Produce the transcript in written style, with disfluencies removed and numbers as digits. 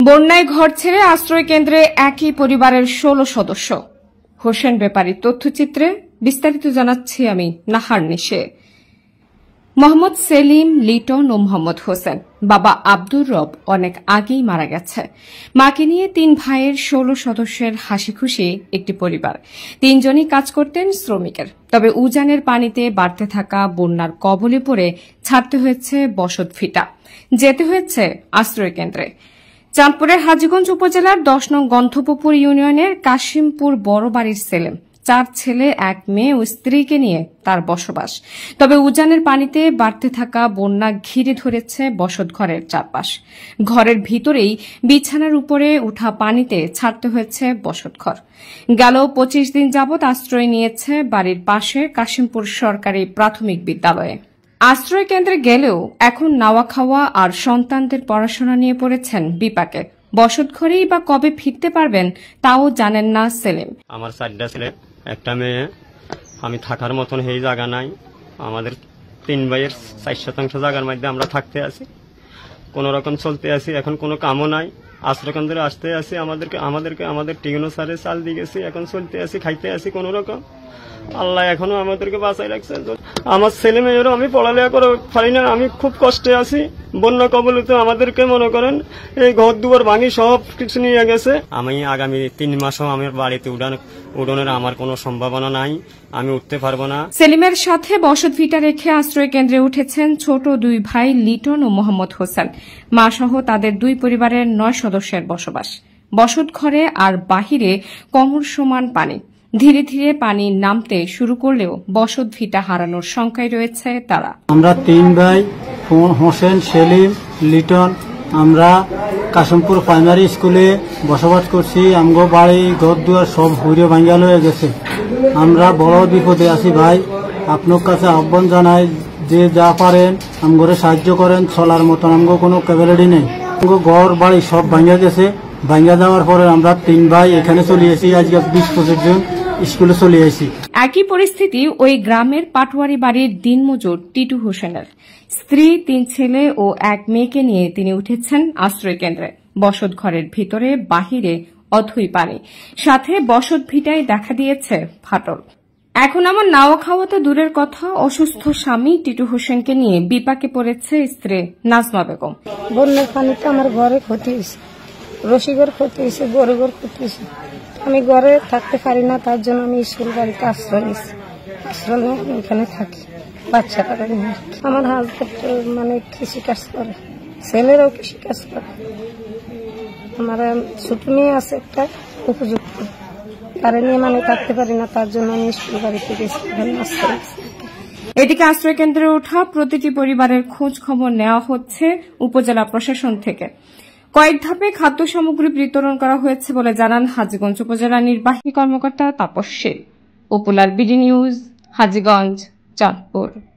বন্যায় ঘর ছেড়ে আশ্রয় কেন্দ্রে একই পরিবারের ১৬ সদস্য। হোসেন ব্যাপারীর তথ্যচিত্রে বিস্তারিত জানাচ্ছি আমি নাহার নিশে। মোহাম্মদ সেলিম, লিটন ও মোহাম্মদ হোসেন বাবা আব্দুর রব অনেক আগেই মারা গেছে। মাকে নিয়ে ৩ ভাইয়ের ১৬ সদস্যের হাসি খুশি একটি পরিবার। ৩ জনই কাজ করতেন শ্রমিকের। তবে উজানের পানিতে বাড়তে থাকা বন্যার কবলে পড়ে ছাড়তে হয়েছে বসত ভিটা, যেতে হয়েছে আশ্রয় কেন্দ্রে। চাঁদপুরের হাজীগঞ্জ উপজেলার ১০ নং গন্ধপুর ইউনিয়নের কাশিমপুর বড়বাড়ির সেলিম ৪ ছেলে ১ মেয়ে ও স্ত্রীকে নিয়ে তার বসবাস। তবে উজানের পানিতে বাড়তে থাকা বন্যা ঘিরে ধরেছে বসত ঘরের চারপাশ। ঘরের ভিতরেই বিছানার উপরে উঠা পানিতে ছাড়তে হয়েছে বসত ঘর। গেল ২৫ দিন যাবৎ আশ্রয় নিয়েছে বাড়ির পাশে কাশিমপুর সরকারি প্রাথমিক বিদ্যালয়ে। আশ্রয় কেন্দ্রে গেলেও এখন নাওয়া খাওয়া আর সন্তানদের পড়াশোনা নিয়ে পড়েছেন বিপাকে। বসত ঘরেই বা কবে ফিরতে পারবেন তাও জানেন না সেলিম। আমার 4টা ছেলে, একটা মেয়ে, আমি থাকার মতন এই জায়গা নাই। আমাদের 3 ভাইয়ের 4% জায়গার মধ্যে আমরা থাকতে আছি, কোন রকম চলতে আছি। এখন কোনো কামও নাই, আশ্রয় কেন্দ্রে আসতে আছি। আমাদের টিগনো সারে চাল দিয়ে গেছি, এখন চলতে আছি, খাইতে আছি কোন রকম। আল্লাহ এখনো আমাদেরকে বাঁচাই রাখছে। আমার ছেলে মেয়েরও আমি পড়ালেখা করে পারি না, আমি খুব কষ্টে আছি। বন্যা কবলিত আমাদেরকে মনে করেন এই ঘর দুয়ার ভাঙি সব কিছু নিয়ে গেছে। আমি আগামী 3 মাসও আমার বাড়িতে উড়ানোর আমার কোনো সম্ভাবনা নাই, আমি উঠতে পারবো না। সেলিমের সাথে বসত ভিটা রেখে আশ্রয় কেন্দ্রে উঠেছেন ছোট 2 ভাই লিটন ও মোহাম্মদ হোসেন। মা সহ তাদের 2 পরিবারের 9 সদস্যের বসবাস। বসত ঘরে আর বাহিরে কোমর সমান পানি। ধীরে ধীরে পানি নামতে শুরু করলেও বসত ভিটা হারানোর শঙ্কায় রয়েছে তারা। আমরা 3 ভাই, হোসেন, সেলিম, লিটন, আমরা কাশিমপুর প্রাইমারি স্কুলে বসবাস করছি। আমগো বাড়ি ঘর দুয়ার সব হুড়ে ভাঙ্গাল হয়ে গেছে। আমরা বড় বিপদে আছি ভাই। আপনার কাছে আহ্বান জানাই, যে যা পারেন আমগরে সাহায্য করেন। চলার মতন আমগো কোনো ক্যাপাবিলিটি নেই। আমগো ঘর বাড়ি সব ভাঙ্গা গেছে। ভাঙ্গা যাওয়ার পরে আমরা 3 ভাই এখানে চলে এসেছি। আজকে 20-25 জন স্কুলে চলে আসি। একই পরিস্থিতি ওই গ্রামের পাটোয়ারি বাড়ির দিনমজুর টিটু হোসেনের। স্ত্রী, 3 ছেলে ও 1 মেয়েকে নিয়ে তিনি উঠেছেন আশ্রয় কেন্দ্রে। বসত ঘরের ভিতরে বাহিরে অথই পানি, সাথে বসত ভিটায় দেখা দিয়েছে ফাটল। এখন আমার নাওয়া খাওয়া তো দূরের কথা, অসুস্থ স্বামী টিটু হোসেনকে নিয়ে বিপাকে পড়েছে স্ত্রী নাজমা বেগম। বন্যার পানিতে আমার ঘরে ক্ষতি হয়েছে, রসিগর ক্ষতি হয়েছে, গরুগর ক্ষতি হয়েছে। আমি ঘরে থাকতে পারি না, তার জন্য আমি স্কুল বাড়িতে আশ্রয় নিয়েছি। আশ্রয় নিয়ে আমি এখানে থাকি বাচ্চাটা নিয়ে। আমার হাজবেন্ড মানে কৃষি কাজ করে, ছেলেরাও কৃষি কাজ করে। আমার ছোট মেয়ে আছে একটা উপযুক্ত, তারা নিয়ে মানে থাকতে পারি না, তার জন্য আমি স্কুল বাড়িতে গেছি আশ্রয়। এদিকে আশ্রয় কেন্দ্রে ওঠা প্রতিটি পরিবারের খোঁজ খবর নেওয়া হচ্ছে উপজেলা প্রশাসন থেকে। কয়েক ধাপে খাদ্য সামগ্রী বিতরণ করা হয়েছে বলে জানান হাজীগঞ্জ উপজেলা নির্বাহী কর্মকর্তা Tapas Shil. Popular BD news, Hajiganj, Chandpur.